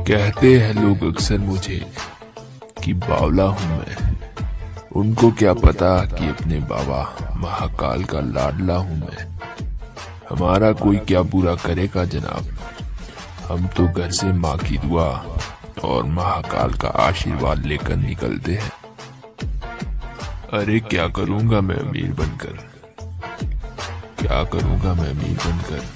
कहते हैं लोग अक्सर मुझे कि बावला हूं मैं। उनको क्या पता कि अपने बाबा महाकाल का लाडला हूं मैं। हमारा कोई क्या बुरा करेगा जनाब, हम तो घर से माँ की दुआ और महाकाल का आशीर्वाद लेकर निकलते हैं। अरे क्या करूंगा मैं अमीर बनकर, क्या करूंगा मैं अमीर बनकर।